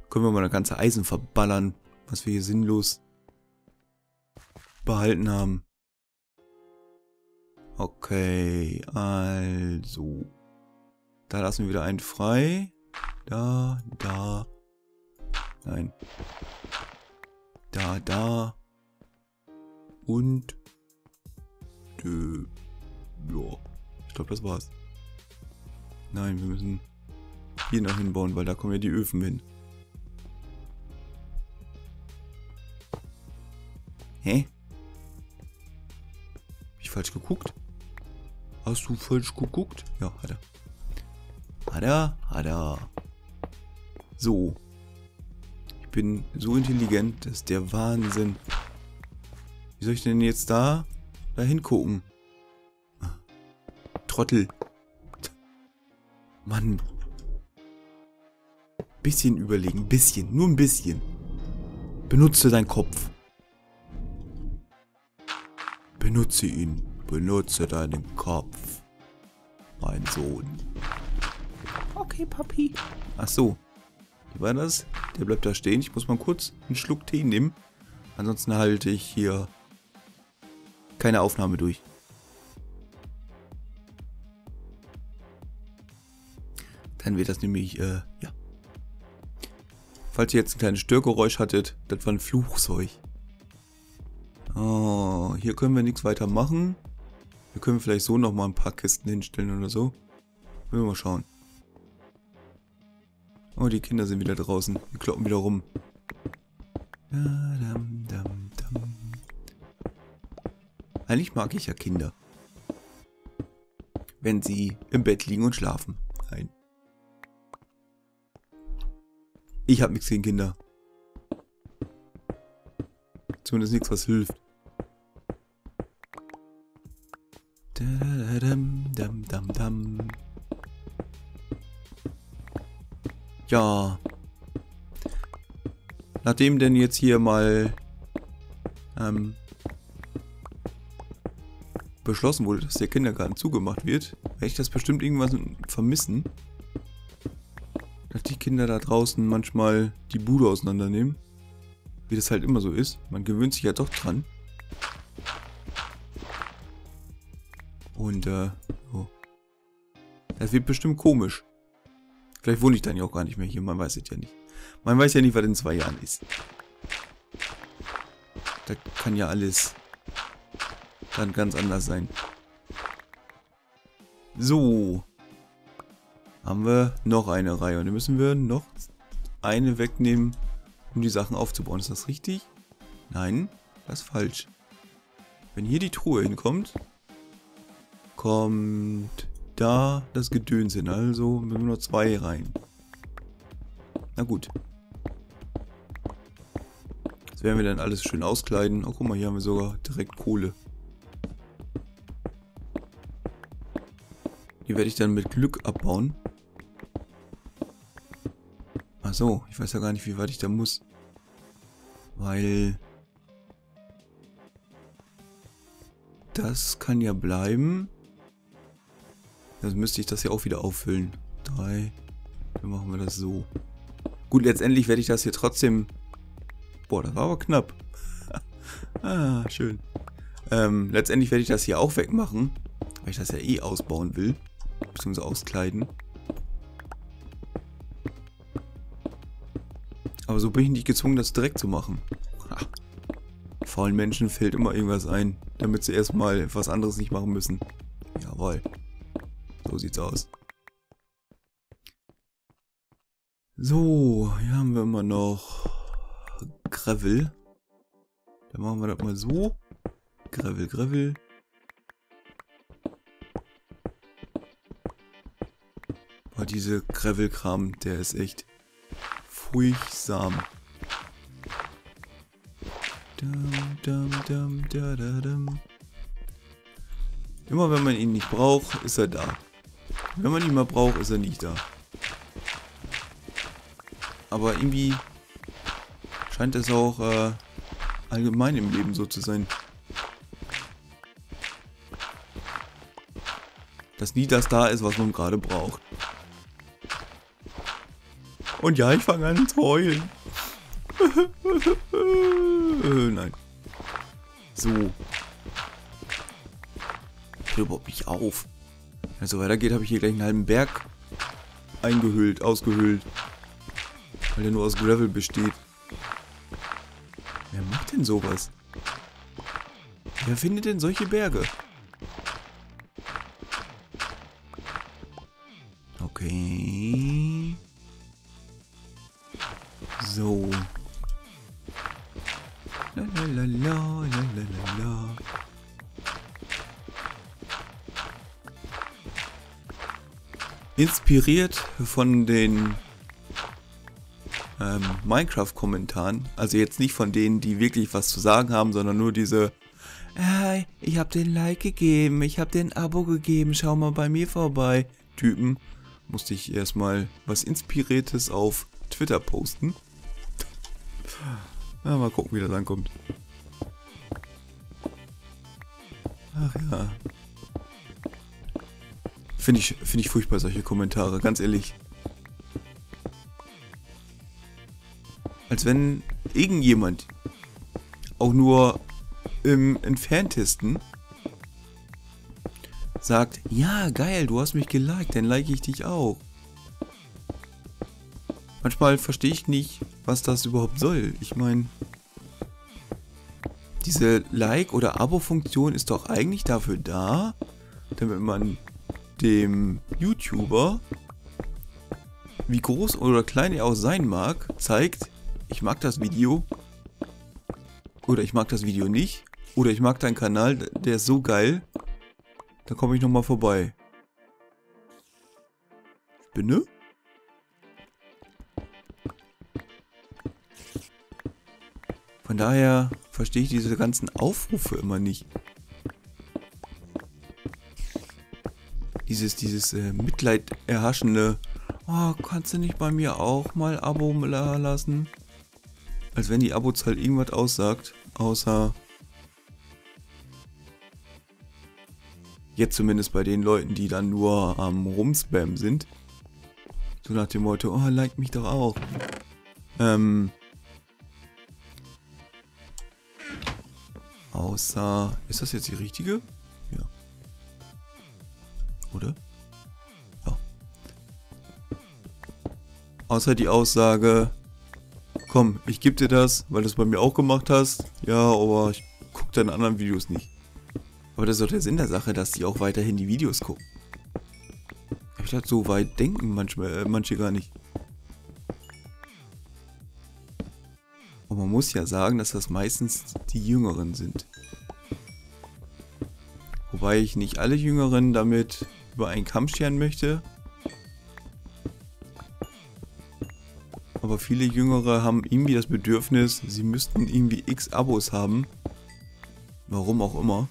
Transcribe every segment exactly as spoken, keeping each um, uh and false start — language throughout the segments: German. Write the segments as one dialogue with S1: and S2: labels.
S1: Können wir mal das ganze Eisen verballern, was wir hier sinnlos behalten haben. Okay, also. Da lassen wir wieder einen frei. Da, da. Nein. Da, da. Und. Dö. Ja. Ich glaube, das war's. Nein, wir müssen hier noch hinbauen, weil da kommen ja die Öfen hin. Hä? Hab ich falsch geguckt? Hast du falsch geguckt? Ja, hat er. Hat er, hat er. So. Ich bin so intelligent, das ist der Wahnsinn. Wie soll ich denn jetzt da, da hingucken? Trottel. Mann. Bisschen überlegen, bisschen, nur ein bisschen. Benutze deinen Kopf. Benutze ihn. Benutze deinen Kopf. Mein Sohn. Okay, Papi. Ach so. Wie war das? Der bleibt da stehen. Ich muss mal kurz einen Schluck Tee nehmen. Ansonsten halte ich hier keine Aufnahme durch. Dann wird das nämlich, äh, ja. Falls ihr jetzt ein kleines Störgeräusch hattet, das war ein Flugzeug. Oh, hier können wir nichts weiter machen. Wir können vielleicht so nochmal ein paar Kisten hinstellen oder so. Wollen wir mal schauen. Oh, die Kinder sind wieder draußen. Die kloppen wieder rum. Eigentlich mag ich ja Kinder. Wenn sie im Bett liegen und schlafen. Nein. Ich habe nichts gegen Kinder. Zumindest nichts, was hilft. Ja. Nachdem denn jetzt hier mal ähm, beschlossen wurde, dass der Kindergarten zugemacht wird, werde ich das bestimmt irgendwas vermissen. Dass die Kinder da draußen manchmal die Bude auseinandernehmen. Wie das halt immer so ist. Man gewöhnt sich ja doch dran. Und, äh, oh. Das wird bestimmt komisch. Vielleicht wohne ich dann ja auch gar nicht mehr hier. Man weiß es ja nicht. Man weiß ja nicht, was in zwei Jahren ist. Das kann ja alles dann ganz anders sein. So. Haben wir noch eine Reihe. Und dann müssen wir noch eine wegnehmen, um die Sachen aufzubauen. Ist das richtig? Nein, das ist falsch. Wenn hier die Truhe hinkommt, kommt da das Gedöns hin. Also müssen wir nur zwei rein. Na gut. Das werden wir dann alles schön auskleiden. Oh, guck mal, hier haben wir sogar direkt Kohle. Die werde ich dann mit Glück abbauen. Ach so, ich weiß ja gar nicht, wie weit ich da muss. Weil das kann ja bleiben. Dann müsste ich das ja auch wieder auffüllen. Drei. Dann machen wir das so. Gut, letztendlich werde ich das hier trotzdem... Boah, das war aber knapp. Ah, schön. Ähm, letztendlich werde ich das hier auch wegmachen. Weil ich das ja eh ausbauen will. Beziehungsweise auskleiden. Aber so bin ich nicht gezwungen, das direkt zu machen. Ha. Faulen Menschen fällt immer irgendwas ein, damit sie erstmal was anderes nicht machen müssen. Jawohl. So sieht's aus. So, hier haben wir immer noch Gravel. Dann machen wir das mal so. Gravel, Gravel. Boah, diese Gravel-Kram, der ist echt furchtsam. Dum, dum, dum, da, da, dum. Immer wenn man ihn nicht braucht, ist er da. Wenn man ihn mal braucht, ist er nicht da. Aber irgendwie scheint es auch äh, allgemein im Leben so zu sein. Dass nie das da ist, was man gerade braucht. Und ja, ich fange an zu heulen. Nein. So. Hör überhaupt nicht auf. Wenn es so weitergeht, habe ich hier gleich einen halben Berg eingehüllt, ausgehöhlt. Weil der nur aus Gravel besteht. Wer macht denn sowas? Wer findet denn solche Berge? Okay. So. Lalalala, lalalala. Inspiriert von den ähm, Minecraft-Kommentaren, also jetzt nicht von denen, die wirklich was zu sagen haben, sondern nur diese äh, ich habe den Like gegeben, ich habe den Abo gegeben, schau mal bei mir vorbei Typen, musste ich erstmal was Inspiriertes auf Twitter posten. Ja, mal gucken, wie das ankommt. Ach ja. Finde ich, finde ich furchtbar, solche Kommentare, ganz ehrlich. Als wenn irgendjemand, auch nur im Entferntesten, sagt, ja, geil, du hast mich geliked, dann like ich dich auch. Manchmal verstehe ich nicht, was das überhaupt soll. Ich meine, diese Like- oder Abo-Funktion ist doch eigentlich dafür da, damit man dem YouTuber, wie groß oder klein er auch sein mag, zeigt, ich mag das Video oder ich mag das Video nicht oder ich mag deinen Kanal, der ist so geil, da komme ich nochmal vorbei. Spinne? Von daher verstehe ich diese ganzen Aufrufe immer nicht. Dieses, dieses äh, Mitleid erhaschende, oh, kannst du nicht bei mir auch mal Abo lassen? Als wenn die Abozahl irgendwas aussagt, außer jetzt zumindest bei den Leuten, die dann nur am Rumspam sind. So nach dem Motto, oh, like mich doch auch. Ähm, außer, ist das jetzt die richtige? Ja. Oder? Ja. Außer die Aussage, komm, ich gebe dir das, weil du es bei mir auch gemacht hast. Ja, aber ich gucke deine anderen Videos nicht. Aber das ist doch der Sinn der Sache, dass die auch weiterhin die Videos gucken. Ich dachte, so weit denken manchmal, äh, manche gar nicht. Und man muss ja sagen, dass das meistens die Jüngeren sind. Wobei ich nicht alle Jüngeren damit über einen Kamm scheren möchte. Aber viele Jüngere haben irgendwie das Bedürfnis, sie müssten irgendwie x Abos haben. Warum auch immer.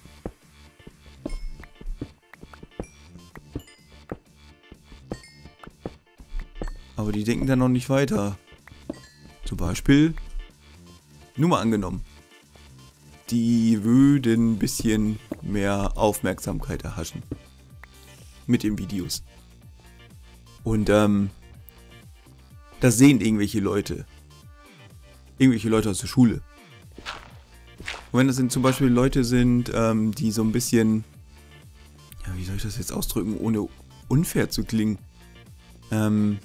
S1: Aber die denken dann noch nicht weiter. Zum Beispiel, nur mal angenommen, die würden ein bisschen mehr Aufmerksamkeit erhaschen. Mit den Videos. Und ähm, das sehen irgendwelche Leute. Irgendwelche Leute aus der Schule. Und wenn das sind zum Beispiel Leute sind, ähm, die so ein bisschen, ja, wie soll ich das jetzt ausdrücken, ohne unfair zu klingen, ähm,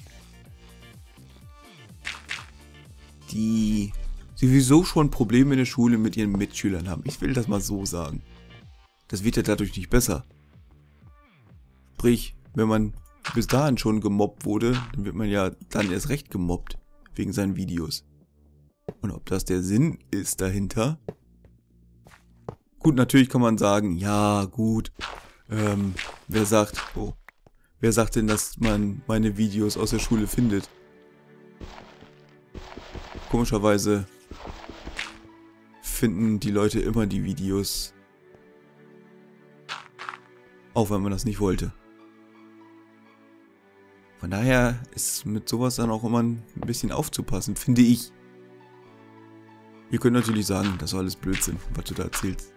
S1: die sowieso schon Probleme in der Schule mit ihren Mitschülern haben. Ich will das mal so sagen. Das wird ja dadurch nicht besser. Sprich, wenn man bis dahin schon gemobbt wurde, dann wird man ja dann erst recht gemobbt. Wegen seinen Videos. Und ob das der Sinn ist dahinter? Gut, natürlich kann man sagen, ja, gut. Ähm, wer sagt, oh, wer sagt denn, dass man meine Videos aus der Schule findet? Komischerweise finden die Leute immer die Videos, auch wenn man das nicht wollte. Von daher ist mit sowas dann auch immer ein bisschen aufzupassen, finde ich. Ihr könnt natürlich sagen, das ist alles Blödsinn, was du da erzählst.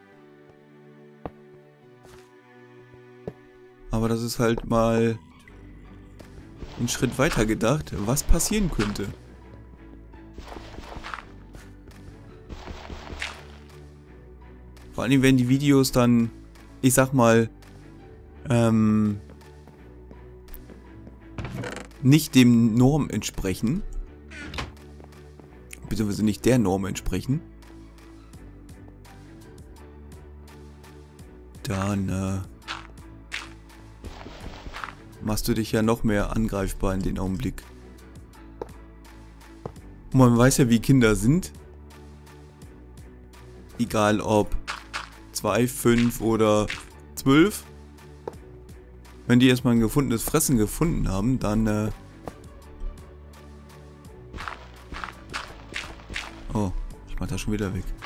S1: Aber das ist halt mal einen Schritt weiter gedacht, was passieren könnte. Vor allem, wenn die Videos dann, ich sag mal, ähm, nicht dem Norm entsprechen, beziehungsweise nicht der Norm entsprechen, dann äh, machst du dich ja noch mehr angreifbar in den Augenblick. Und man weiß ja, wie Kinder sind. Egal ob zwei, fünf oder zwölf. Wenn die erstmal ein gefundenes Fressen gefunden haben, dann äh oh, ich mach das schon wieder weg.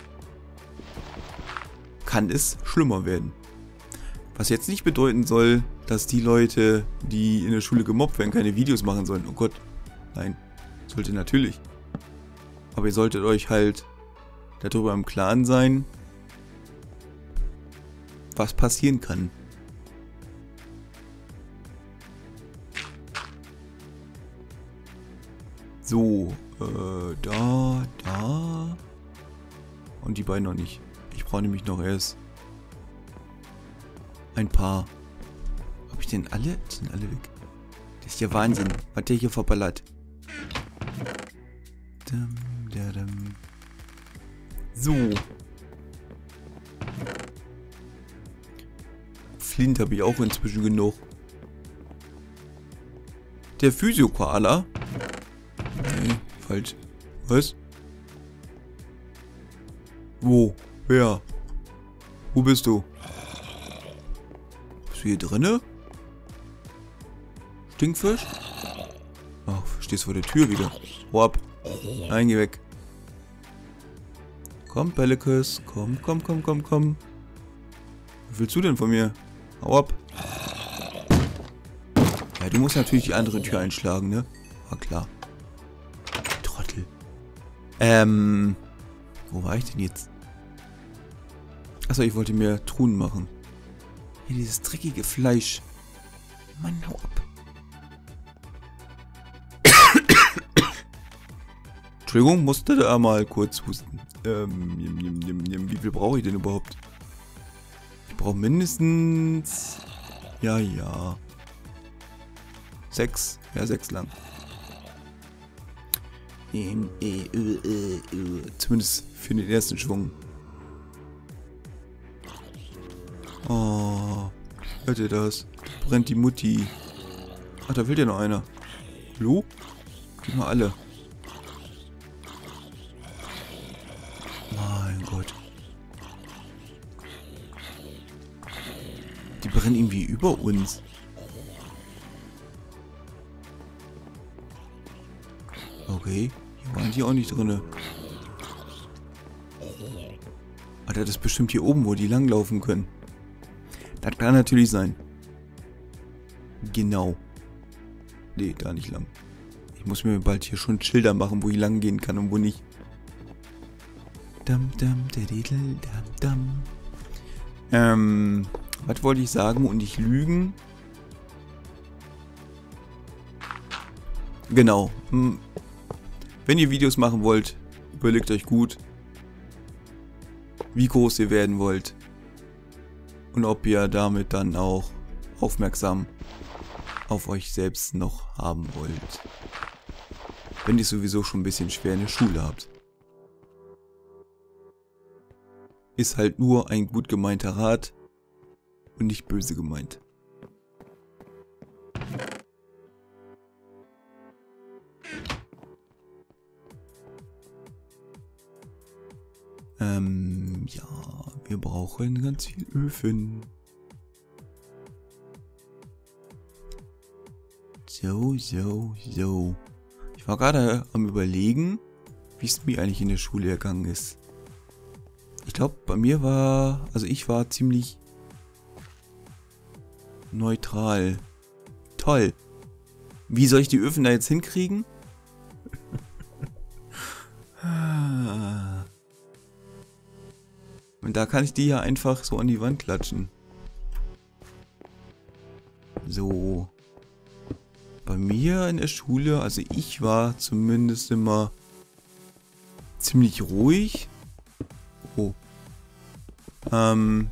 S1: Kann es schlimmer werden. Was jetzt nicht bedeuten soll, dass die Leute, die in der Schule gemobbt werden, keine Videos machen sollen. Oh Gott, nein, sollte natürlich. Aber ihr solltet euch halt darüber im Klaren sein, was passieren kann. So, äh, da, da. Und die beiden noch nicht. Ich brauche nämlich noch erst ein paar. Hab ich denn alle? Die sind alle weg. Das ist ja Wahnsinn, was der hier verballert. So. Flint habe ich auch inzwischen genug. Der Physio-Koala. Nee, falsch. Was? Wo? Wer? Wo bist du? Bist du hier drinne? Stinkfisch? Ach, stehst vor der Tür wieder. Hau ab. Nein, geh weg. Komm, Bellicus. Komm, komm, komm, komm, komm. Was willst du denn von mir? Hau ab. Ja, du musst natürlich die andere Tür einschlagen, ne? War klar. Trottel. Ähm. Wo war ich denn jetzt? Achso, ich wollte mir Truhen machen. Hier, dieses dreckige Fleisch. Mann, hau ab. Entschuldigung, musste da mal kurz husten. Ähm, jem, jem, jem, jem. Wie viel brauche ich denn überhaupt? Ich brauche mindestens... Ja, ja. Sechs. Ja, sechs lang. Ähm, äh, äh, äh, äh. Zumindest für den ersten Schwung. Oh. Hört ihr das? Da brennt die Mutti. Ach, da will ja noch einer. Hallo? Gib mal alle. Mein Gott. Die brennen irgendwie über uns. Okay, hier waren die auch nicht drin. Alter, das ist bestimmt hier oben, wo die langlaufen können. Das kann natürlich sein. Genau. Nee, da nicht lang. Ich muss mir bald hier schon Schilder machen, wo ich lang gehen kann und wo nicht. Dam, dam, dadidel, dam, dam. Ähm, was wollte ich sagen und nicht lügen? Genau. Wenn ihr Videos machen wollt, überlegt euch gut, wie groß ihr werden wollt. Und ob ihr damit dann auch aufmerksam auf euch selbst noch haben wollt. Wenn ihr sowieso schon ein bisschen schwer in der Schule habt. Ist halt nur ein gut gemeinter Rat und nicht böse gemeint. Ähm, ja, wir brauchen ganz viel Öfen. So, so, so. Ich war gerade am Überlegen, wie es mir eigentlich in der Schule ergangen ist. Ich glaube, bei mir war, also ich war ziemlich neutral. Toll. Wie soll ich die Öfen da jetzt hinkriegen? Und da kann ich die ja einfach so an die Wand klatschen. So. bei mir in der Schule, also ich war zumindest immer ziemlich ruhig. Oh. Ähm.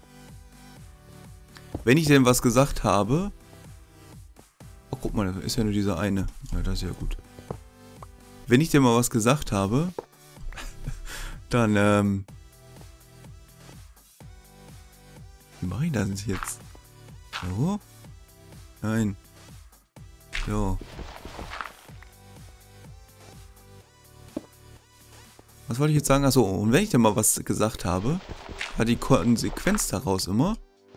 S1: Wenn ich denn was gesagt habe. Oh, guck mal, da ist ja nur dieser eine. Ja, das ist ja gut. Wenn ich denn mal was gesagt habe, dann, ähm. Wie mache ich das jetzt? So? Nein. So. Was wollte ich jetzt sagen? Achso, und wenn ich denn mal was gesagt habe, war die Konsequenz daraus immer,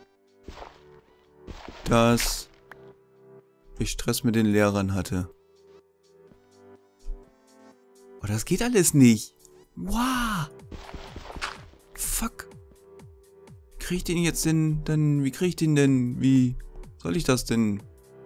S1: dass ich Stress mit den Lehrern hatte. Oh, das geht alles nicht. Wow. Fuck. Krieg ich den jetzt denn, dann, wie krieg ich den denn, wie soll ich das denn?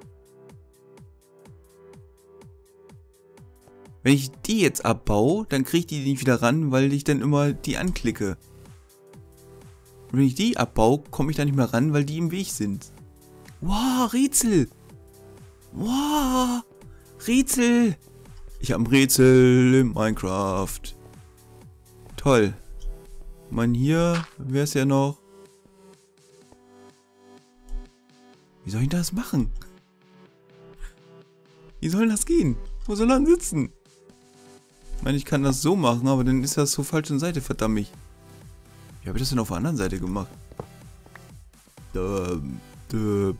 S1: Wenn ich die jetzt abbaue, dann kriege ich die nicht wieder ran, weil ich dann immer die anklicke. Und wenn ich die abbaue, komme ich da nicht mehr ran, weil die im Weg sind. Wow, Rätsel. Wow, Rätsel. Ich habe ein Rätsel in Minecraft. Toll. Man, hier wäre es ja noch. Wie soll ich das machen? Wie soll das gehen? Wo soll er sitzen? Ich meine, ich kann das so machen, aber dann ist das zur falschen Seite, verdammt. Wie habe ich das denn auf der anderen Seite gemacht? Döp, döp.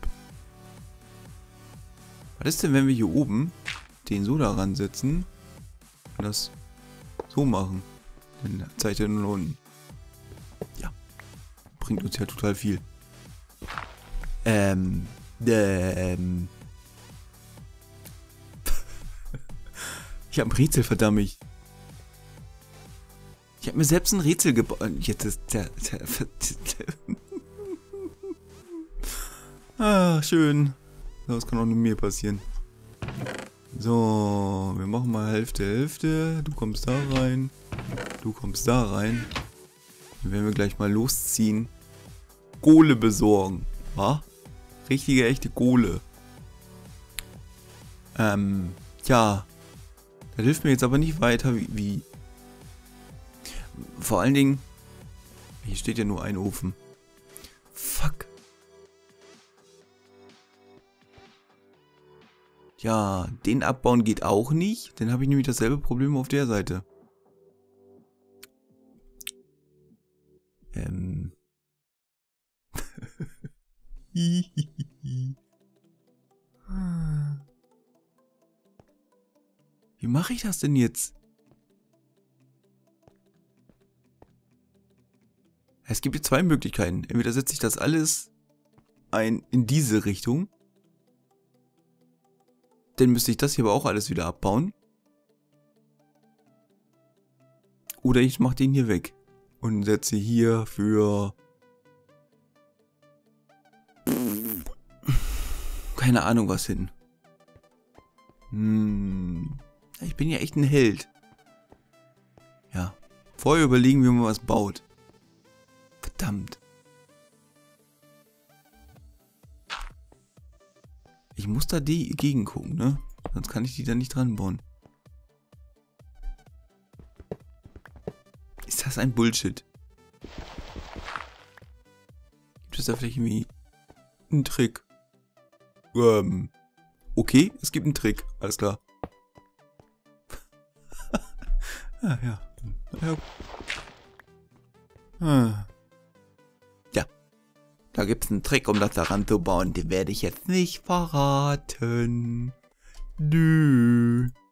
S1: Was ist denn, wenn wir hier oben den so da ransetzen und das so machen? Dann zeigt er nur nach unten. Ja. Bringt uns ja total viel. Ähm. Ähm. Ich habe ein Rätsel, verdammt. Ich habe mir selbst ein Rätsel gebaut. Jetzt ist der. der, der ah, schön. Das kann auch nur mir passieren. So, wir machen mal Hälfte, Hälfte. Du kommst da rein. Du kommst da rein. Dann werden wir gleich mal losziehen. Kohle besorgen. Wa? Richtige, echte Kohle. Ähm, ja. Das hilft mir jetzt aber nicht weiter, wie, wie. Vor allen Dingen. Hier steht ja nur ein Ofen. Fuck. Ja, den abbauen geht auch nicht. Dann habe ich nämlich dasselbe Problem auf der Seite. Ähm. Wie mache ich das denn jetzt? Es gibt hier zwei Möglichkeiten. Entweder setze ich das alles ein in diese Richtung. Dann müsste ich das hier aber auch alles wieder abbauen. Oder ich mache den hier weg. Und setze hier für... keine Ahnung was hin. Hm... Ich bin ja echt ein Held. Ja. Vorher überlegen, wie man was baut. Verdammt. Ich muss da dagegen gucken, ne? Sonst kann ich die da nicht dran bauen. Ist das ein Bullshit? Gibt es da vielleicht irgendwie einen Trick? Ähm. Okay, es gibt einen Trick. Alles klar. Ah, ja. Ja. Ah. Ja. Da gibt es einen Trick, um das daran zu bauen. Den werde ich jetzt nicht verraten. Nö.